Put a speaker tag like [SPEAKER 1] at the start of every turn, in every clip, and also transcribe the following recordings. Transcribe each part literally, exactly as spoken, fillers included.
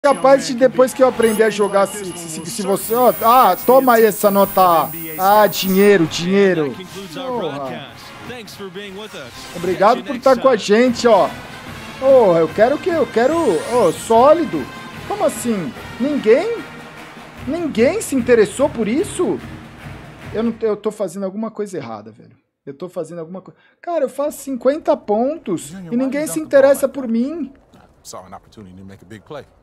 [SPEAKER 1] Capaz de depois que eu aprender a jogar, se, se, se você... Ó, ah, toma aí essa nota. Ah, dinheiro, dinheiro. Porra. Obrigado por estar com a gente, ó. Oh, eu quero que eu quero, oh, sólido. Como assim? Ninguém? Ninguém se interessou por isso? Eu não, eu tô fazendo alguma coisa errada, velho. Eu tô fazendo alguma coisa. Cara, eu faço cinquenta pontos e ninguém se interessa por mim.
[SPEAKER 2] Saw an opportunity to make a big play.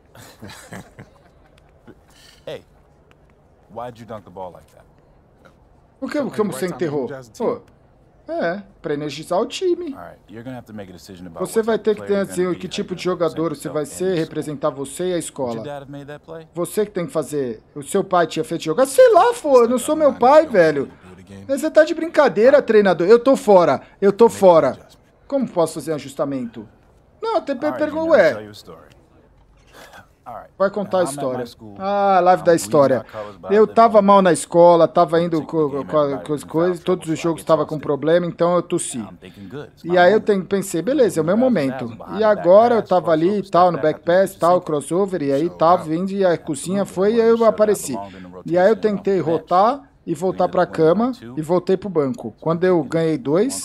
[SPEAKER 2] Hey, why'd you dunk the ball like that?
[SPEAKER 1] Por que como você enterrou? Pô, é, pra energizar o time. Você vai ter que ter assim, que tipo de jogador você vai ser, representar você e a escola. Você que tem que fazer. O seu pai tinha feito jogar? Sei lá, pô, eu não sou meu pai, velho. Você tá de brincadeira, treinador. Eu tô fora, eu tô fora. Como posso fazer um ajustamento? Não, até pergunto, ué. Vai contar a história. Ah, live da história. Eu tava mal na escola, tava indo com, com as coisas, todos os jogos estavam com problema, então eu tossi. E aí eu pensei, beleza, é o meu momento. E agora eu tava ali e tal, no backpass, tal, crossover, e aí tava vindo e a cozinha foi e aí eu apareci. E aí eu tentei rotar e voltar pra cama e voltei pro banco. Quando eu ganhei dois...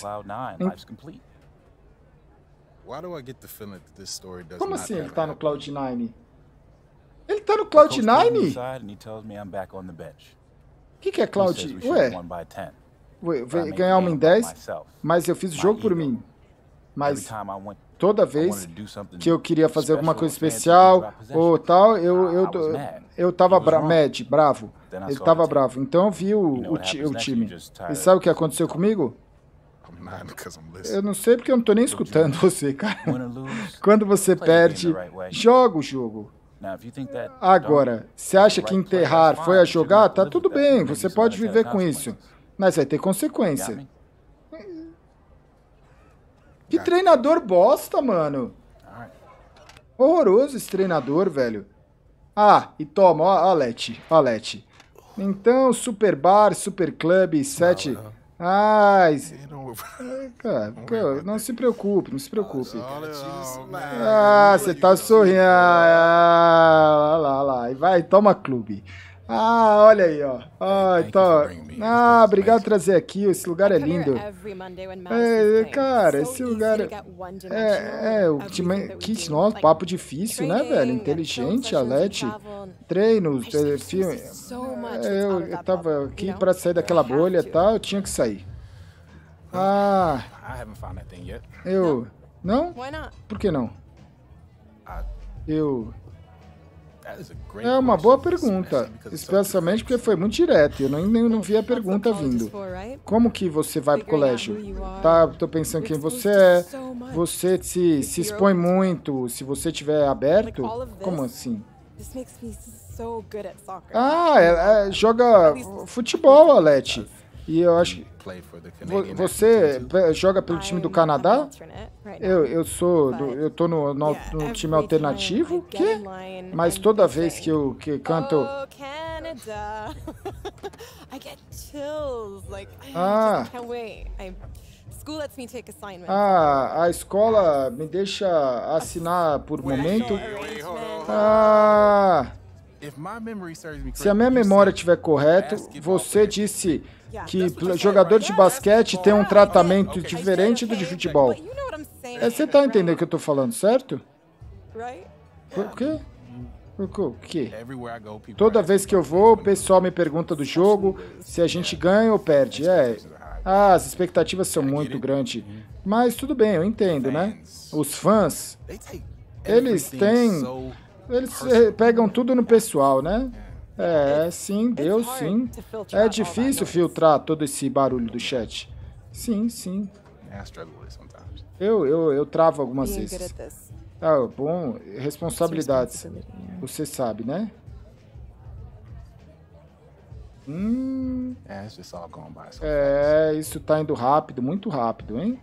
[SPEAKER 1] Como assim ele tá no Cloud nine? Ele tá no Cloud nine? O que, que é Cloud? Ué, Ué ganhar uma em dez, mas eu fiz o jogo por mim. Mas toda vez que eu queria fazer alguma coisa especial ou tal, eu, eu, eu tava bra mad, bravo. Ele tava bravo. Então eu vi o, o, ti o time. E sabe o que aconteceu comigo? Eu não sei porque eu não tô nem escutando você, cara. Quando você perde, joga o jogo. Agora, você acha que enterrar foi a jogar? Tá tudo bem, você pode viver com isso. Mas vai ter consequência. Que treinador bosta, mano. Horroroso esse treinador, velho. Ah, e toma, ó, ó Leti, ó Leti. Então, Super Bar, Super Club, sete... Ai, cara, não se preocupe, não se preocupe. Ah, você tá sorrindo. Ah, lá, lá, lá. E vai, toma clube. Ah, olha aí, ó. Ah, então... ah, obrigado por trazer aqui. Esse lugar é lindo. É, cara, esse lugar... É, é o kit, nossa, papo difícil, né, velho? Inteligente, Alete. Treinos, filme... Eu, eu tava aqui pra sair daquela bolha e tal, eu tinha que sair. Ah... Eu... Não? Por que não? Eu... É uma boa pergunta, especialmente porque foi muito direto, eu nem, nem não vi a pergunta vindo. Como que você vai pro colégio? Tá, tô pensando quem você é, você se, se expõe muito, se você tiver aberto, como assim? Ah, é, é, joga futebol, Alete. E eu acho que você joga pelo time do Canadá? Eu, eu sou, do, eu tô no, no, no time alternativo, que? Mas toda vez que eu que canto... Ah, ah, a escola me deixa assinar por momento. Ah, se a minha memória estiver correta, você disse que jogador de basquete tem um tratamento diferente do de futebol. É, você tá entendendo o que eu tô falando, certo? Por quê? O quê? Toda vez que eu vou, o pessoal me pergunta do jogo, se a gente ganha ou perde. É, ah, as expectativas são muito grandes. Mas tudo bem, eu entendo, né? Os fãs, eles têm... Eles pegam tudo no pessoal, né? É, sim, Deus, sim. É difícil filtrar todo esse barulho do chat. Sim, sim. Eu, eu, eu travo algumas vezes. Ah, bom, responsabilidades. Você sabe, né? Hum, é, isso tá indo rápido, muito rápido, hein?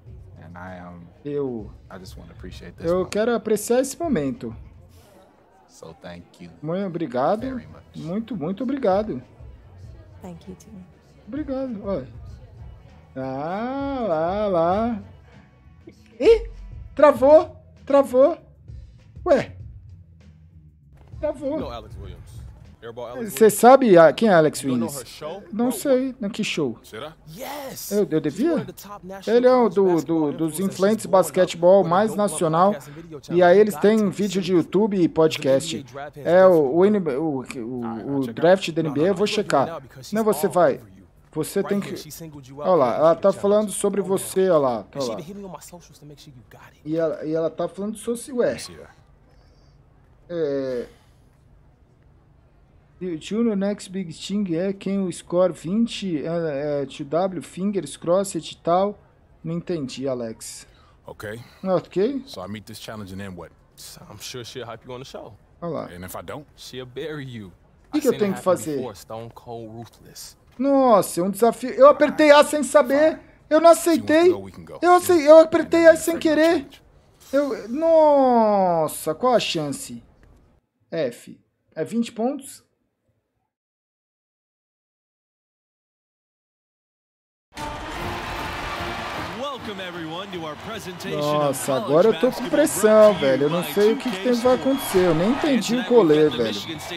[SPEAKER 1] Eu, eu quero apreciar esse momento. Muito obrigado. Muito, muito obrigado. Obrigado. Olha. Ah, lá, lá. Ih, travou, travou. Ué. Travou.
[SPEAKER 2] You know Alex Williams. Airball Alex
[SPEAKER 1] Você sabe a- quem é Alex
[SPEAKER 2] You don't know
[SPEAKER 1] Williams?
[SPEAKER 2] her show?
[SPEAKER 1] Não
[SPEAKER 2] Bro,
[SPEAKER 1] sei. No que show?
[SPEAKER 2] what- Should I? Yes.
[SPEAKER 1] Eu, eu devia?
[SPEAKER 2] She's one of the top national
[SPEAKER 1] Ele é um
[SPEAKER 2] college
[SPEAKER 1] do,
[SPEAKER 2] basketball
[SPEAKER 1] do, dos
[SPEAKER 2] influencers.
[SPEAKER 1] influentes
[SPEAKER 2] She's blowing up
[SPEAKER 1] basquetebol
[SPEAKER 2] with a
[SPEAKER 1] mais
[SPEAKER 2] Dope One
[SPEAKER 1] nacional.
[SPEAKER 2] podcast and video
[SPEAKER 1] E
[SPEAKER 2] channel.
[SPEAKER 1] aí
[SPEAKER 2] You
[SPEAKER 1] eles
[SPEAKER 2] got
[SPEAKER 1] têm
[SPEAKER 2] to
[SPEAKER 1] vídeo de
[SPEAKER 2] see
[SPEAKER 1] YouTube e podcast. É o, o, N B A o, o, o draft da N B A, eu vou checar. Não, você vai. Você tem que... Olha lá, ela tá falando sobre você, olha lá. Olha lá. E ela, e ela tá falando sobre... Ué. É... Junior Next Big Thing é quem o score vinte, é, é, T W, fingers, crossed e tal. Não entendi, Alex.
[SPEAKER 2] Okay.
[SPEAKER 1] Ok?
[SPEAKER 2] So I meet this challenge and then what?
[SPEAKER 3] I'm sure she'll hype you on the show.
[SPEAKER 1] Olha lá.
[SPEAKER 2] And if I don't?
[SPEAKER 3] She'll bury you.
[SPEAKER 1] O que, que eu tenho que fazer?
[SPEAKER 3] Before, Stone Cold Ruthless.
[SPEAKER 1] Nossa, é um desafio. Eu apertei A sem saber. Eu não aceitei. Eu, acei... eu apertei A sem querer. Eu... Nossa, qual a chance? F. É vinte pontos? Nossa, agora eu tô com pressão, velho. Eu não sei o que, que tem, vai acontecer. Eu nem entendi o colê, velho.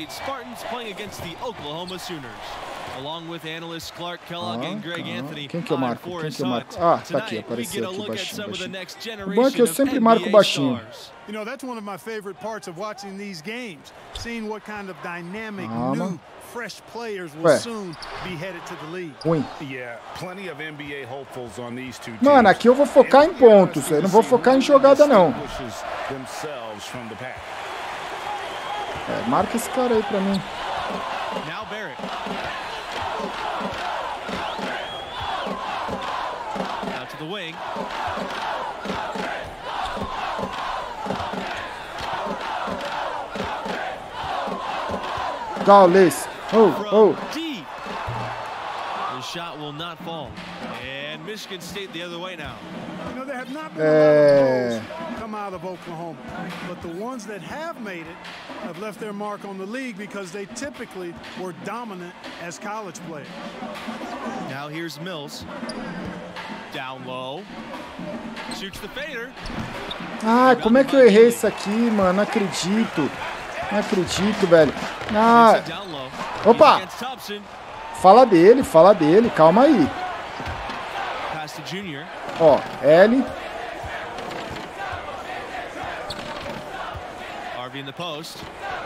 [SPEAKER 1] Ah, quem que eu marco? Quem que eu marco? Ah, tá aqui, apareceu aqui baixinho, baixinho. O bom é que eu sempre marco baixinho.
[SPEAKER 4] You know, that's one of my favorite parts of watching these games, seeing what kind of dynamic,
[SPEAKER 1] Calma.
[SPEAKER 4] new, fresh players will
[SPEAKER 1] Ué.
[SPEAKER 4] soon be headed to the league.
[SPEAKER 1] Ruim.
[SPEAKER 5] Yeah, plenty of N B A hopefuls on these two teams.
[SPEAKER 1] Mano, aqui eu vou focar em pontos. Eu não vou focar em jogada, não.
[SPEAKER 5] Themselves from the pack.
[SPEAKER 1] É, marca esse cara aí pra mim.
[SPEAKER 3] Now Barrett. Out to the wing.
[SPEAKER 1] Gaules. Oh, oh.
[SPEAKER 3] Deep. The shot will not fall. And Michigan State the other way now.
[SPEAKER 4] You know, there have not been
[SPEAKER 1] É...
[SPEAKER 4] a lot of goals come out of Oklahoma, but the ones that have made it have left their mark on the league because they typically were dominant as college players.
[SPEAKER 3] Now here's Mills. Down low. Shoots the fader.
[SPEAKER 1] Ah, como é que eu errei isso aqui, mano? Não acredito. Não acredito, velho. Ah,
[SPEAKER 3] Down low.
[SPEAKER 1] opa!
[SPEAKER 3] Against Thompson.
[SPEAKER 1] Fala dele, fala dele. Calma aí.
[SPEAKER 3] Pass to Junior.
[SPEAKER 1] Ó, L.
[SPEAKER 3] Harvey in the post.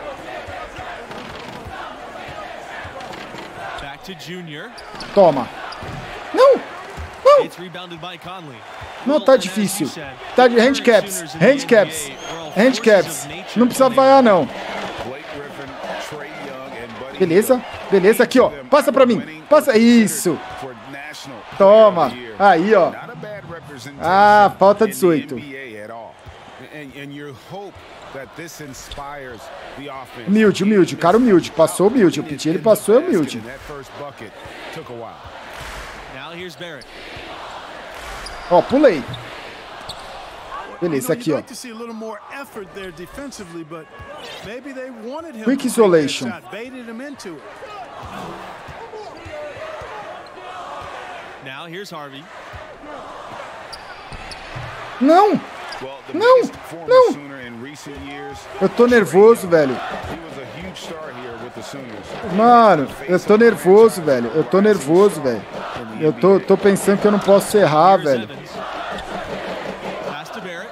[SPEAKER 3] Back to Junior.
[SPEAKER 1] Toma. Não! Não!
[SPEAKER 3] It's rebounded by Conley.
[SPEAKER 1] Não tá difícil. Tá de handicaps. Handicaps. Handicaps. Não precisa vaiar, não.
[SPEAKER 5] Blake Griffin, Trae Young, and Buddy
[SPEAKER 1] Beleza? Beleza, aqui, ó. Passa pra mim. Passa. Isso.
[SPEAKER 5] for National
[SPEAKER 1] Toma.
[SPEAKER 5] Player of the Year.
[SPEAKER 1] Aí, ó.
[SPEAKER 5] Not a bad representation
[SPEAKER 1] Ah, falta
[SPEAKER 5] in the
[SPEAKER 1] dezoito.
[SPEAKER 5] N B A at all. And, and you hope that this inspires the offense.
[SPEAKER 1] Humilde, humilde. O cara humilde. Passou humilde. Eu pedi, ele passou, é humilde.
[SPEAKER 5] That first bucket took a while.
[SPEAKER 3] Now here's Barrett.
[SPEAKER 1] Ó, pulei.
[SPEAKER 4] You
[SPEAKER 1] Beleza,
[SPEAKER 4] know,
[SPEAKER 1] aqui,
[SPEAKER 4] you'd
[SPEAKER 1] ó.
[SPEAKER 4] like to see a little more effort there defensively, but maybe they wanted him
[SPEAKER 1] Quick
[SPEAKER 4] to take that
[SPEAKER 1] isolation.
[SPEAKER 4] shot, baited him into it.
[SPEAKER 3] Now here's Harvey.
[SPEAKER 1] Não!
[SPEAKER 5] Well, the
[SPEAKER 1] Não,
[SPEAKER 5] biggest former
[SPEAKER 1] não.
[SPEAKER 5] Sooner in recent years,
[SPEAKER 1] Eu tô nervoso, velho.
[SPEAKER 5] he was a huge star here with the Sooners.
[SPEAKER 1] Mano, eu tô nervoso, velho. Eu tô nervoso, velho. Eu tô, tô pensando que eu não posso errar,
[SPEAKER 3] Here's
[SPEAKER 1] velho.
[SPEAKER 3] Evans. Pass to Barrett.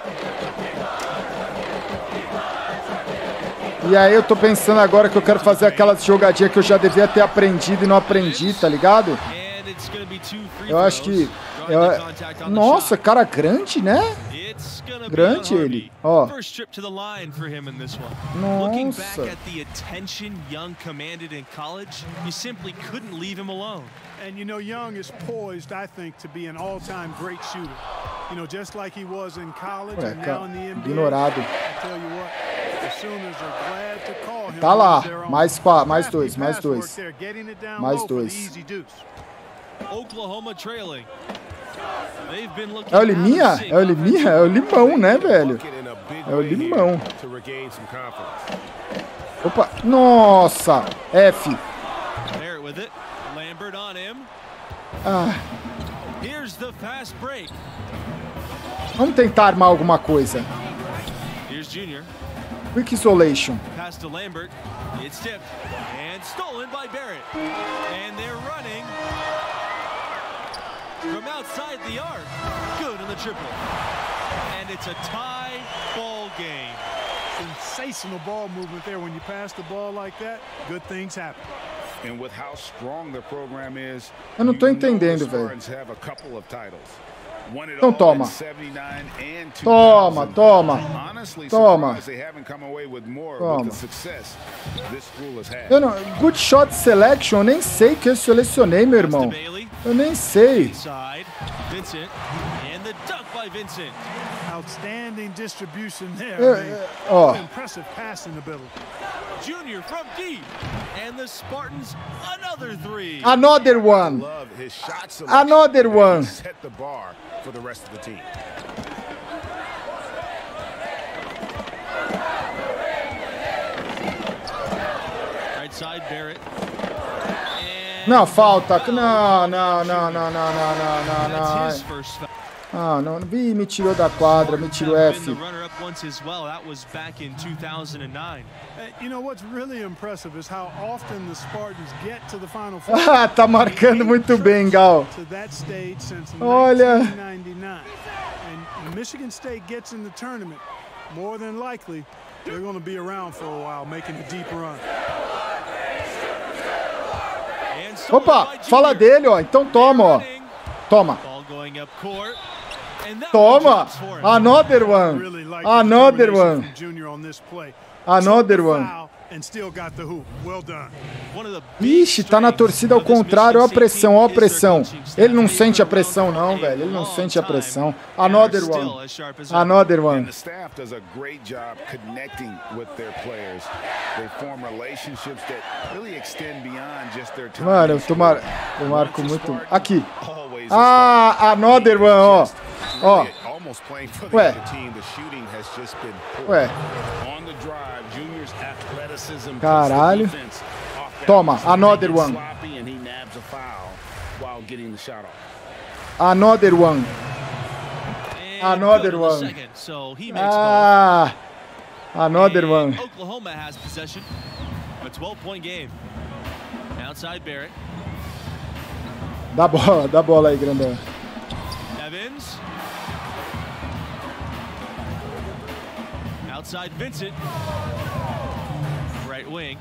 [SPEAKER 1] E aí eu tô pensando agora que eu quero fazer aquelas jogadinhas que eu já devia ter aprendido e não aprendi, tá ligado?
[SPEAKER 3] And it's gonna be two free
[SPEAKER 1] Eu acho que...
[SPEAKER 3] throws.
[SPEAKER 1] eu-
[SPEAKER 3] Drawing the contact on the
[SPEAKER 1] Nossa,
[SPEAKER 3] shot.
[SPEAKER 1] cara grande, né?
[SPEAKER 3] It's gonna be
[SPEAKER 1] Grande
[SPEAKER 3] on
[SPEAKER 1] ele.
[SPEAKER 3] Harvey.
[SPEAKER 1] Ó.
[SPEAKER 3] First trip to the line for him in this one. Looking back
[SPEAKER 1] Nossa.
[SPEAKER 3] at the attention Young commanded in college, you simply couldn't leave him alone.
[SPEAKER 4] And you know, Young is poised, I think, to be an all-time great shooter. You know, just like he was in college
[SPEAKER 1] Ué,
[SPEAKER 4] and
[SPEAKER 1] ca-
[SPEAKER 4] now in the N B A.
[SPEAKER 1] ignorado.
[SPEAKER 4] I tell you what, the Sooners are glad to call him
[SPEAKER 1] Tá lá,
[SPEAKER 4] one of their own.
[SPEAKER 1] mais qua- mais
[SPEAKER 4] Crafty
[SPEAKER 1] dois, mais
[SPEAKER 4] pass work
[SPEAKER 1] dois.
[SPEAKER 4] there, getting it down
[SPEAKER 1] Mais
[SPEAKER 4] low for the
[SPEAKER 1] dois.
[SPEAKER 4] easy deuce.
[SPEAKER 3] Oklahoma trailing. They've been looking
[SPEAKER 1] É o Liminha?
[SPEAKER 3] out of sync
[SPEAKER 1] É o Liminha? É o limão, né, velho?
[SPEAKER 5] Bucket in a big
[SPEAKER 1] É o
[SPEAKER 5] way here
[SPEAKER 1] limão.
[SPEAKER 5] to regain some confidence.
[SPEAKER 1] Opa, nossa! F.
[SPEAKER 3] Barrett with it. Lambert on him.
[SPEAKER 1] Ah,
[SPEAKER 3] Here's the fast break.
[SPEAKER 1] vamos tentar armar alguma coisa.
[SPEAKER 3] Here's Junior.
[SPEAKER 1] Quick isolation.
[SPEAKER 3] Pass pass to Lambert. It's tipped and stolen by Barrett. And they're running from outside the arc. Good on the triple. And it's a tie ball game.
[SPEAKER 4] Sensational ball movement there. When you pass the ball like that, good things happen.
[SPEAKER 5] And with how strong the program is,
[SPEAKER 1] eu não tô entendendo, velho. Então toma. Toma, toma. Toma. Toma. Eu não, good shot selection, eu nem sei o que eu selecionei, meu irmão. Eu nem sei.
[SPEAKER 4] Outstanding distribution there.
[SPEAKER 1] É, ó.
[SPEAKER 4] Impressive passing ability.
[SPEAKER 3] Junior from deep, and the Spartans another three.
[SPEAKER 1] Another one. Another one.
[SPEAKER 5] Set the bar for the rest of the team.
[SPEAKER 3] Right side, Barrett.
[SPEAKER 1] Não, falta. Não, não, não, não, não, não, não, não.
[SPEAKER 3] That's his first foul.
[SPEAKER 1] Ah, não, vi, me tirou da quadra, me tirou F.
[SPEAKER 4] You know what's really impressive is how often the Spartans get to the Final Four.
[SPEAKER 1] Ah, tá marcando muito bem, Gal. Olha.
[SPEAKER 4] And Michigan State gets in the tournament, more than likely they're going to be around for a while, making a deep run.
[SPEAKER 1] Opa, fala dele, ó. Então toma, ó. Toma. Toma. Another one. Another one. Another one. Ixi, tá na torcida ao contrário. Ó a pressão, ó a pressão. Ele não sente a pressão não, velho. Ele não sente a pressão. Another one. Another one. Mano, eu, tô mar... eu marco muito. Aqui. Ah, another one, ó. Ó. Ué. Ué. Caralho. Toma, another one. Another one. Another one. Ah. Another one.
[SPEAKER 3] Oklahoma has possession. A twelve point game. Outside Barrett.
[SPEAKER 1] Dá bola, dá bola aí, grandão.
[SPEAKER 3] Evans. Outside Vincent. Right wing.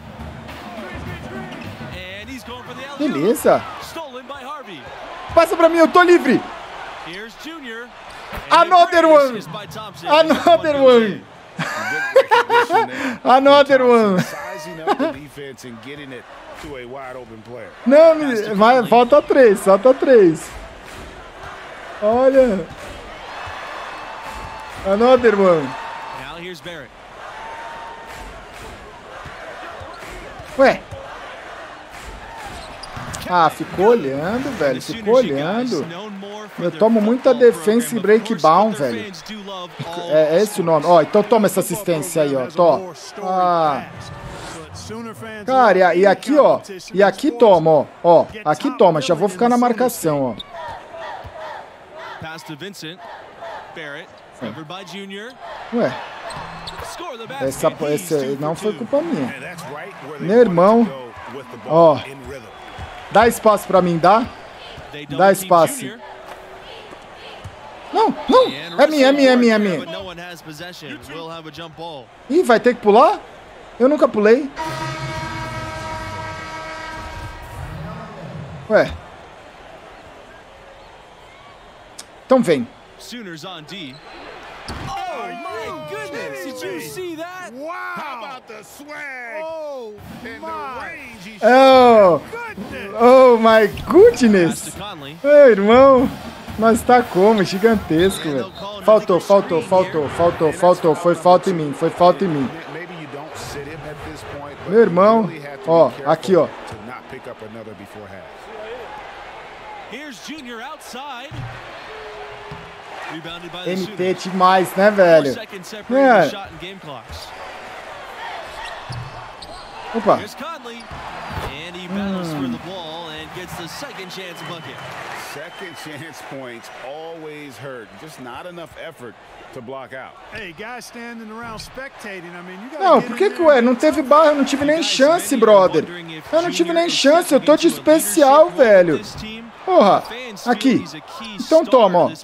[SPEAKER 3] And he's going for the alley.
[SPEAKER 1] Beleza.
[SPEAKER 3] Stolen by Harvey.
[SPEAKER 1] Passa pra mim, eu tô livre.
[SPEAKER 3] Here's Junior.
[SPEAKER 1] Another one. Another one. Another one. Não, mas falta três, falta três. Olha. Another one.
[SPEAKER 3] Now here's Barrett.
[SPEAKER 1] Ué. Ah, ficou olhando, velho. Ficou olhando. Eu tomo muita defense breakdown, velho. É, é esse o nome. Ó, então toma essa assistência aí, ó. Tó. Ah. Cara, e, e aqui, ó. E aqui toma, ó. Ó, aqui toma. Já vou ficar na marcação, ó. Ué. Essa, essa não foi culpa minha. Meu irmão. Ó. Dá espaço pra mim, dá? Dá espaço. Não, não. É minha, é minha, é minha, é minha. Ih, vai ter que pular? Eu nunca pulei. Ué. Então vem.
[SPEAKER 3] Sooners on D. Oh my goodness! Did you see that?
[SPEAKER 5] Wow! How about the swag? Oh my!
[SPEAKER 1] Oh, oh my goodness! Meu irmão, nós tá como? Gigantesco, velho. Faltou, faltou, faltou, faltou, faltou. Foi falta em mim, foi falta em mim. Meu irmão, ó, aqui, ó. M T demais, né, velho? É. Opa. Hum.
[SPEAKER 5] Second chance points always hurt. Just not enough effort to block out.
[SPEAKER 4] Hey, guys standing around spectating. I mean, you gotta
[SPEAKER 1] Não,
[SPEAKER 4] get
[SPEAKER 1] por que
[SPEAKER 4] in
[SPEAKER 1] que,
[SPEAKER 4] there
[SPEAKER 1] ué,
[SPEAKER 4] and
[SPEAKER 1] não
[SPEAKER 4] get
[SPEAKER 1] teve
[SPEAKER 4] some-
[SPEAKER 1] barra, eu não tive nem chance, brother. Eu não tive nem chance, eu tô de especial, velho. Porra, aqui. Então toma, ó.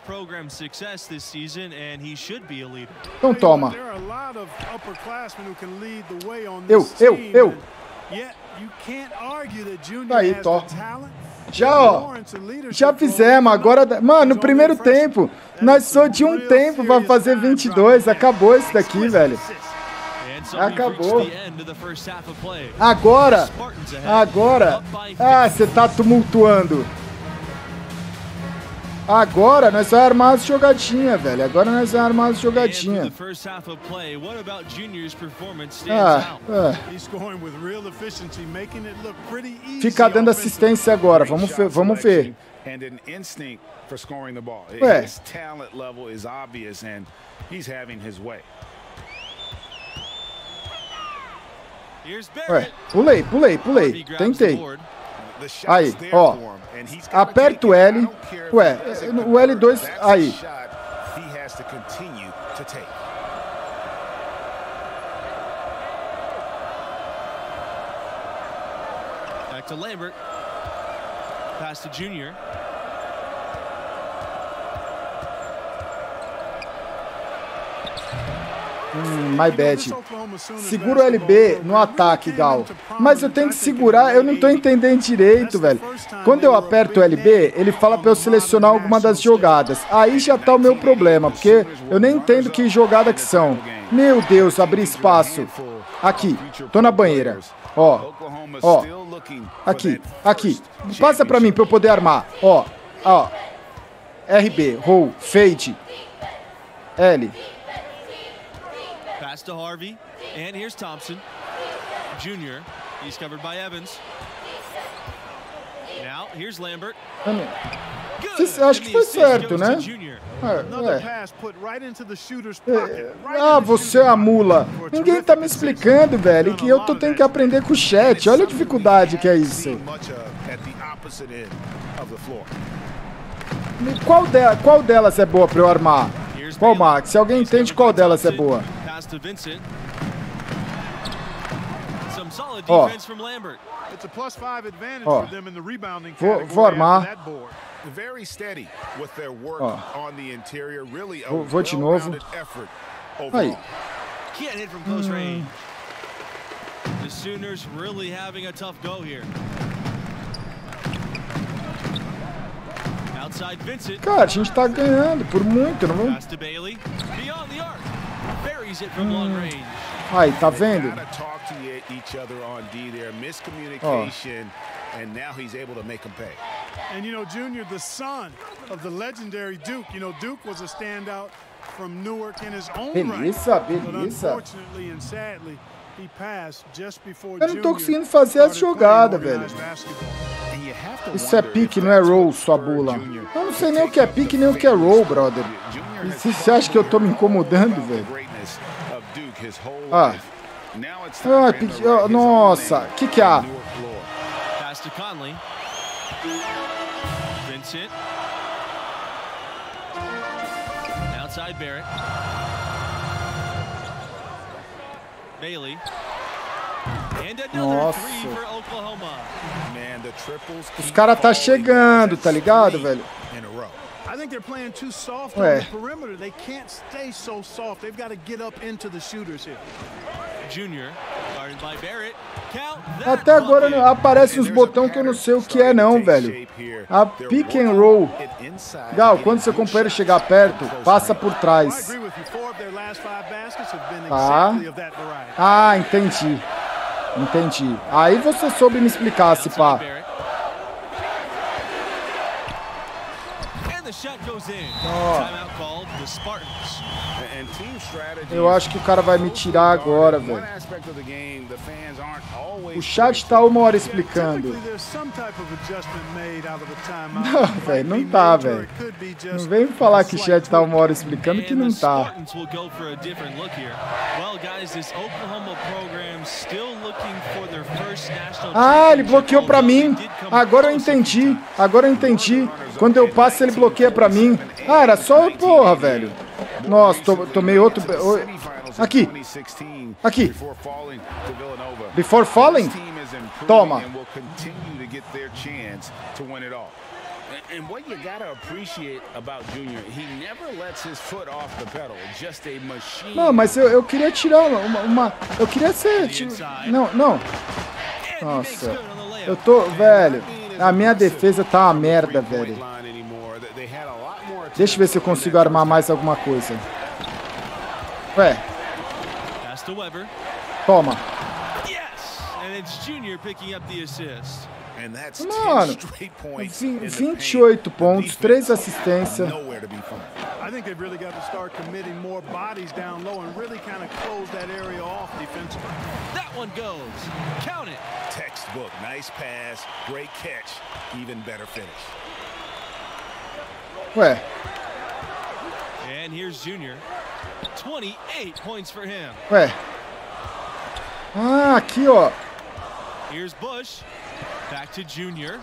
[SPEAKER 1] Então toma.
[SPEAKER 4] There are a lot of upperclassmen who can lead the way on
[SPEAKER 1] Eu,
[SPEAKER 4] this
[SPEAKER 1] eu,
[SPEAKER 4] team,
[SPEAKER 1] eu.
[SPEAKER 4] and yet you can't argue that Junior
[SPEAKER 1] Aí,
[SPEAKER 4] has
[SPEAKER 1] tó.
[SPEAKER 4] the talent.
[SPEAKER 1] Já, ó. Já fizemos, agora... Mano, no primeiro tempo, nós só de um tempo pra fazer vinte e dois. Acabou isso daqui, velho. Acabou. Agora, agora... Ah, você tá tumultuando. Agora nós vamos armar as jogadinhas, velho. Agora nós vamos armar as jogadinhas. Ah, ah. Fica dando assistência agora. Vamos ver. Vamos ver. Ué. Ué, pulei, pulei, pulei. Tentei. Aí, ó. Aperta o L. Ué, o L dois. Aí.
[SPEAKER 3] Back to Lambert. Pass to Junior.
[SPEAKER 1] Hum, my bad. Segura o L B no ataque, Gal. Mas eu tenho que segurar, eu não tô entendendo direito, velho. Quando eu aperto o L B, ele fala pra eu selecionar alguma das jogadas. Aí já tá o meu problema, porque eu nem entendo que jogada que são. Meu Deus, abri espaço. Aqui, tô na banheira. Ó, ó. Aqui, aqui. Passa pra mim pra eu poder armar. Ó, ó. R B, roll, fade. L.
[SPEAKER 3] Pass to Harvey, and here's Thompson. Junior, he's covered by Evans. Now, here's Lambert.
[SPEAKER 1] Good. Acho que foi certo, né? É, é. Ah, você é a mula. Ninguém tá me explicando, velho, que eu tô tendo que aprender com o chat. Olha a dificuldade que é isso. Qual, de, qual delas é boa pra eu armar? Qual, Max? Se alguém entende qual delas é boa. Ó. Ó. Vou, vou armar. Ó. Vou, vou de novo. Aí. Hum.
[SPEAKER 3] The Sooners really having a tough go here. Outside Vincent.
[SPEAKER 1] Cara, a gente tá ganhando por muito, não vamos?
[SPEAKER 3] Pass to Bailey. Beyond the arc. Buries it from long range.
[SPEAKER 1] Aí, tá vendo? Ó.
[SPEAKER 5] And now he's able to make him pay.
[SPEAKER 4] And you know, Junior, the son of the legendary Duke, you know, Duke was a standout from Newark in his own
[SPEAKER 1] Beleza,
[SPEAKER 4] right. But
[SPEAKER 1] beleza.
[SPEAKER 4] unfortunately and sadly, he passed just before
[SPEAKER 1] Eu não tô
[SPEAKER 4] Junior
[SPEAKER 1] conseguindo fazer as
[SPEAKER 4] started
[SPEAKER 1] jogadas,
[SPEAKER 4] playing
[SPEAKER 1] velho.
[SPEAKER 4] organized basketball.
[SPEAKER 1] Isso é pique, não é roll, sua bula. Eu não sei nem o que é pique, nem o que é roll, brother. Você acha que eu tô me incomodando, velho? Ah. Ah, pique. Oh, nossa, o que que há?
[SPEAKER 3] Pass to Conley. Vincent. Outside Barrett. Bailey. And another
[SPEAKER 1] Nossa.
[SPEAKER 3] three for Oklahoma.
[SPEAKER 1] Os caras tá chegando, tá ligado, velho?
[SPEAKER 4] I think they're playing too soft
[SPEAKER 1] Ué.
[SPEAKER 4] on the perimeter. They can't stay so soft. They've got to get up into the shooters here.
[SPEAKER 3] Junior, guarded by Barrett. Count that
[SPEAKER 1] Até agora
[SPEAKER 3] bucket.
[SPEAKER 1] não- aparece uns botões que eu não sei o que é não, velho. A pick and roll. Gal, quando seu companheiro chegar perto, passa por
[SPEAKER 4] I
[SPEAKER 1] trás.
[SPEAKER 4] agree with you. Four of their last five baskets have been
[SPEAKER 1] Tá.
[SPEAKER 4] exactly of that variety.
[SPEAKER 1] Ah, entendi. Entendi. Aí você soube me explicar, se pá.
[SPEAKER 3] Barrett. And the shot goes in.
[SPEAKER 1] Oh.
[SPEAKER 3] Timeout called the Spartans.
[SPEAKER 1] Eu acho que o cara vai me tirar agora, velho. O chat tá uma hora explicando.
[SPEAKER 4] Typically, there's some type of adjustment made out of a timeout.
[SPEAKER 1] Não,
[SPEAKER 4] It might
[SPEAKER 1] velho, não
[SPEAKER 4] be
[SPEAKER 1] tá,
[SPEAKER 4] major,
[SPEAKER 1] velho.
[SPEAKER 4] it could be
[SPEAKER 1] Não
[SPEAKER 4] just
[SPEAKER 1] vem me falar
[SPEAKER 4] a
[SPEAKER 1] que o
[SPEAKER 4] slight
[SPEAKER 1] chat tá uma hora explicando que
[SPEAKER 3] And
[SPEAKER 1] não
[SPEAKER 3] the
[SPEAKER 1] tá.
[SPEAKER 3] Spartans will go for a different look here. Well, guys, this Oklahoma program still looking for their first national
[SPEAKER 1] Ah, ele
[SPEAKER 3] championship,
[SPEAKER 1] bloqueou pra
[SPEAKER 3] although
[SPEAKER 1] mim.
[SPEAKER 3] they did come
[SPEAKER 1] Agora eu
[SPEAKER 3] close a few
[SPEAKER 1] entendi.
[SPEAKER 3] times.
[SPEAKER 1] Agora eu entendi. Quando eu passo, ele bloqueia pra mim. Ah, era só... Porra, velho. Nossa, to, tomei outro... Aqui. Aqui. Before falling? Toma.
[SPEAKER 5] And what you gotta appreciate about Junior, he never lets his foot off the pedal. Just a machine.
[SPEAKER 1] Não, mas eu, eu queria tirar uma, uma... Eu queria ser... Tipo, não, não. Nossa. Eu tô... Velho. A minha defesa tá uma merda, velho. Deixa eu ver se eu consigo armar mais alguma coisa. Ué. Toma. Mano, vinte e oito pontos, três assistências.
[SPEAKER 4] I think they've really got to start committing more bodies down low and really kind of close that area off defensively.
[SPEAKER 3] That one goes. Count it.
[SPEAKER 5] Textbook, nice pass, great catch, even better finish.
[SPEAKER 1] Ué.
[SPEAKER 3] And here's Junior. twenty-eight points for him.
[SPEAKER 1] Ué. Ah, aqui, ó.
[SPEAKER 3] Here's Bush. Back to Junior.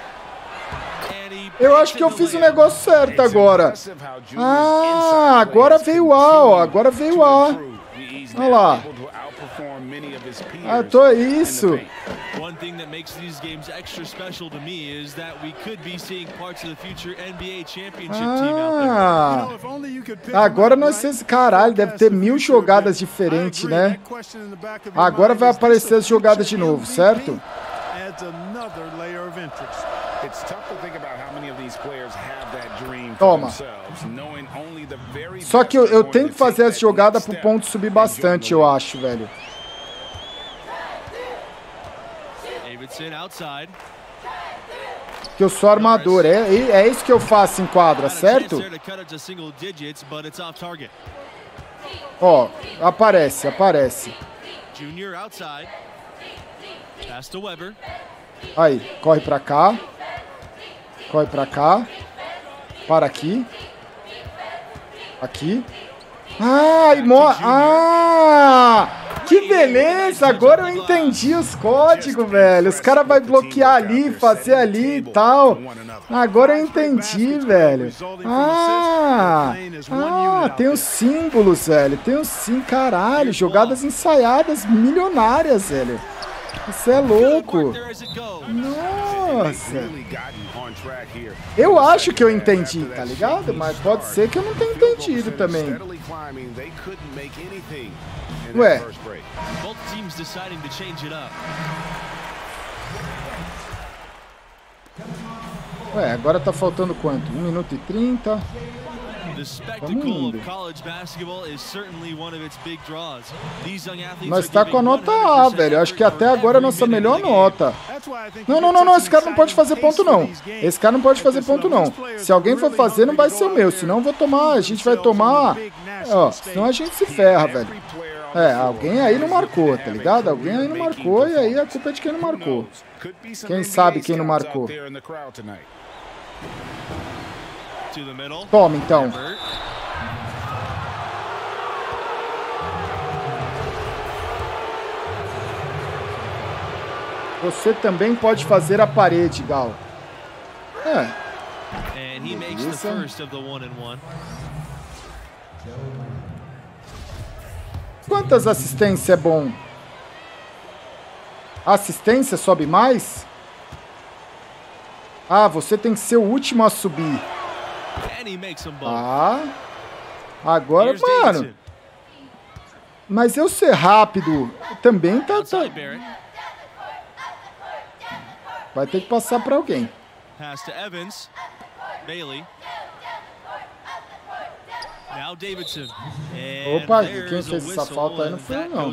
[SPEAKER 1] Eu acho que eu fiz o negócio certo agora. Ah, agora veio o A, ó. Agora veio o A. Olha lá. Ah, tô isso.
[SPEAKER 3] One thing that makes these games extra special to me is that we could be seeing parts of the future N B A championship team out there.
[SPEAKER 1] Ah, agora nós temos... Caralho, deve ter mil jogadas diferentes, né? Agora vai aparecer as jogadas de novo, certo? Toma. Só que eu, eu tenho que fazer as jogadas pro ponto subir bastante, eu acho, velho. Que eu sou armador, é, é isso que eu faço em quadra, certo? Ó, aparece, aparece. Aí, corre pra cá. Corre pra cá. Para aqui. Aqui. Ah, e mo... Ah! Que beleza! Agora eu entendi os códigos, velho. Os caras vão bloquear ali, fazer ali e tal. Agora eu entendi, velho. Ah! Ah, tem os símbolos, velho. Tem os sim, caralho. Jogadas ensaiadas milionárias, velho. Isso é louco. Nossa. Eu acho que eu entendi, tá ligado? Mas pode ser que eu não tenha entendido também. Ué. Ué, agora tá faltando quanto? um minuto e trinta. Nós tá com a nota A, velho. Acho que até agora é a nossa melhor nota. Não, não, não, não. Esse cara não pode fazer ponto, não. Esse cara não pode fazer ponto, não. Se alguém for fazer, não vai ser o meu. Senão eu vou tomar... A gente vai tomar... Ó, senão a gente se ferra, velho. É, alguém aí não marcou, tá ligado? Alguém aí não marcou e aí a culpa é de quem não marcou. Quem sabe quem não marcou? Toma, então. Você também pode fazer a parede, Gal. É. Beleza. Quantas assistências é bom? Assistência sobe mais? Ah, você tem que ser o último a subir. Ah, agora, mano. Mas eu ser rápido também tá, tá... Vai ter que passar pra alguém. Opa, quem fez essa falta aí não foi eu, não.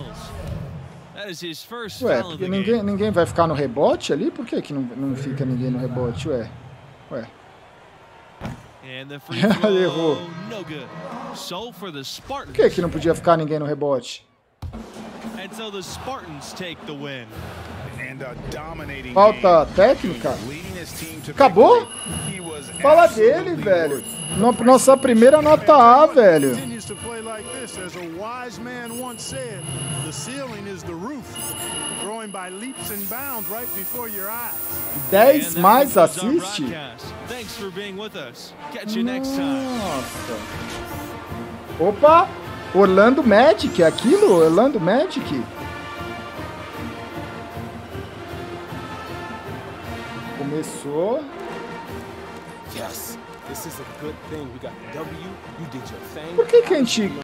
[SPEAKER 1] Ué, porque ninguém, ninguém vai ficar no rebote ali? Por que que não, não fica ninguém no rebote? Ué, ué. Ele errou. Por que que não podia ficar ninguém no rebote? Falta técnica? Acabou? Fala dele, velho. Nossa primeira nota A, velho.
[SPEAKER 4] by leaps and bounds right before your eyes.
[SPEAKER 1] dez mais assiste?
[SPEAKER 3] Thanks for being with us. Catch you next time.
[SPEAKER 1] Nossa. Opa! Orlando Magic, é aquilo? Orlando Magic? Começou.
[SPEAKER 2] Yes. This is a good thing. We got the W. You did your thing.
[SPEAKER 1] Por que que a gente